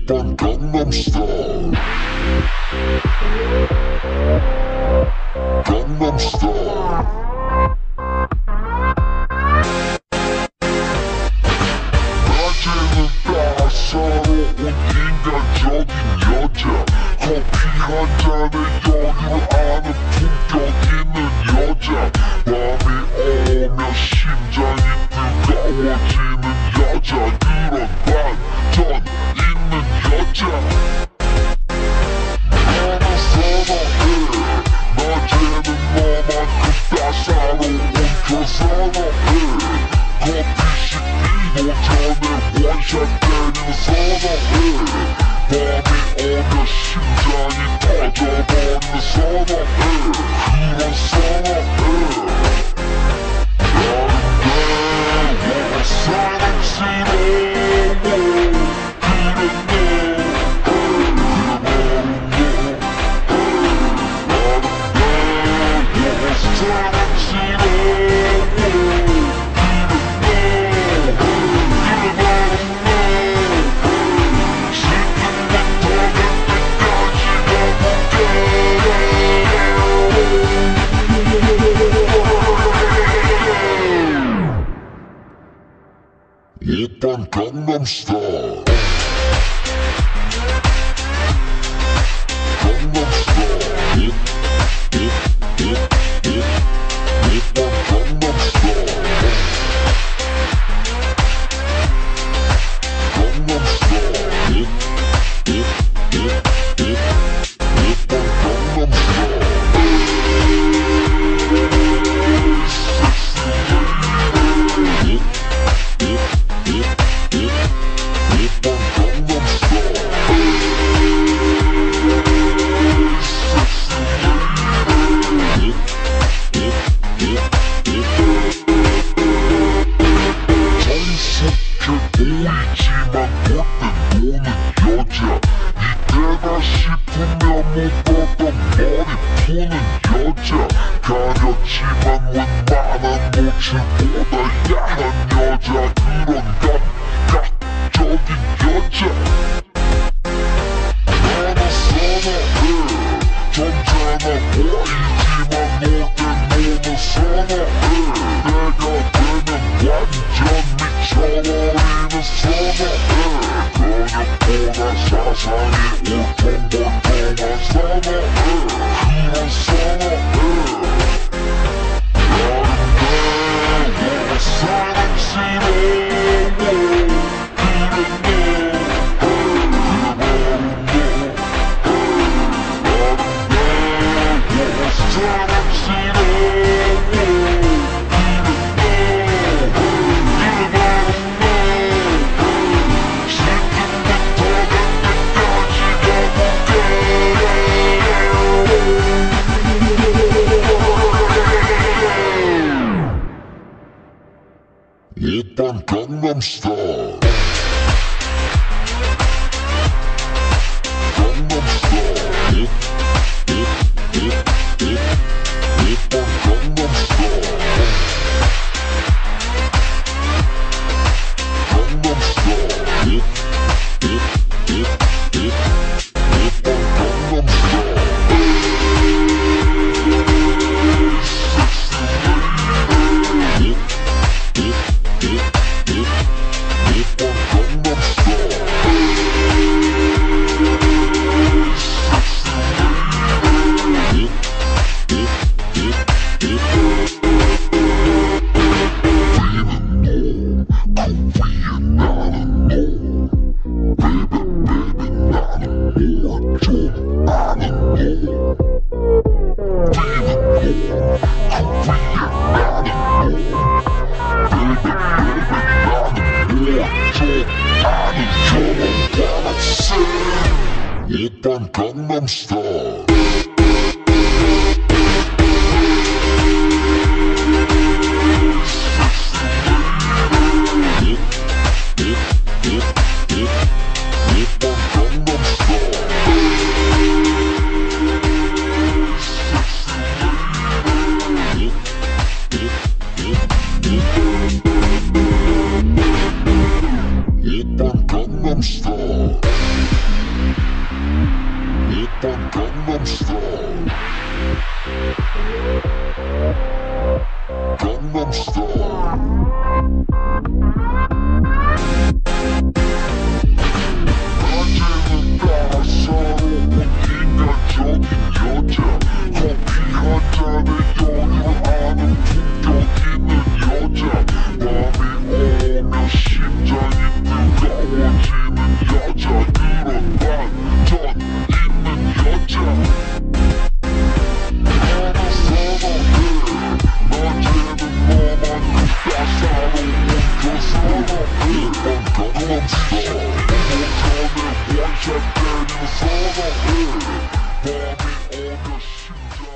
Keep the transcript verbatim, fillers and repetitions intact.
이쁜 강남 스타일 강남 스타일 낮에는 따사로운 인간적인 여자 커피 한 잔에 여유를 아는 품격 있는 여자 밤이 오면 심장이 뜨거워지는 여자 그런 반전 있는 여자 나는 선호해 낮에는 너만큼 따사로운 그 선호해 커피 식기도 전에 원샷 때리는 선호해 밤이 오면 심장이 터져버리는 선호해 그런 선호해 아름다워 사랑스러워 그런 이쁜 강남 스타일 강남 스타일 이, 이, 이, 이, 이쁜 강남 스타일 강남 스타일 이, 이, 이, 이, 이쁜 강남 스타일 여자 가렸지만 웬만한 노출보다 야한 여자 그런 감각적인 여자 나는 선호해 점잖아 보이지만 놀 땐 노는 선호해 내가 되면 완전 미쳐버리는 선호해 근육보다 사상이 울퉁불퉁한 선호해 그런 선호해 아름다워 사랑스러워 그런 아름다워 사랑스러워 이쁜 강남 스타일 강남 스타일 이, 이, 이, 이, 이쁜 강남 스타일 강남 스타일 이, 이, 이, 이, 이쁜 강남 스타일 이쁜 강남 스타일 이, 이, 이, 이, 이쁜 강남 스타일 이, 이, 이, 이, 이쁜 강남 스타일 사랑해 밤이 오면 심장